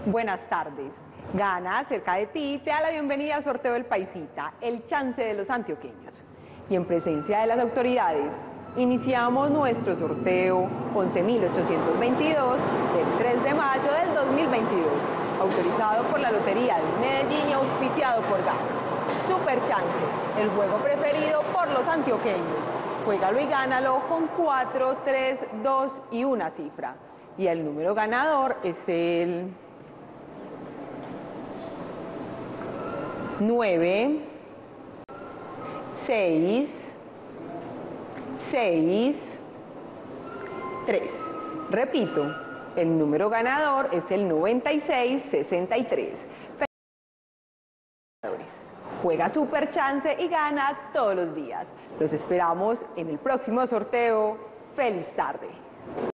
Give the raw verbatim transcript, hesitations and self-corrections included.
Buenas tardes. Gana, cerca de ti, te da la bienvenida al sorteo del Paisita, el chance de los antioqueños. Y en presencia de las autoridades, iniciamos nuestro sorteo once mil ochocientos veintidós del tres de mayo del dos mil veintidós, autorizado por la Lotería de Medellín y auspiciado por Gana. Super Chance, el juego preferido por los antioqueños. Juégalo y gánalo con cuatro, tres, dos y una cifra. Y el número ganador es el nueve, seis, seis, tres. Repito, el número ganador es el noventa y seis sesenta y tres. Juega Super Chance y gana todos los días. Los esperamos en el próximo sorteo. ¡Feliz tarde!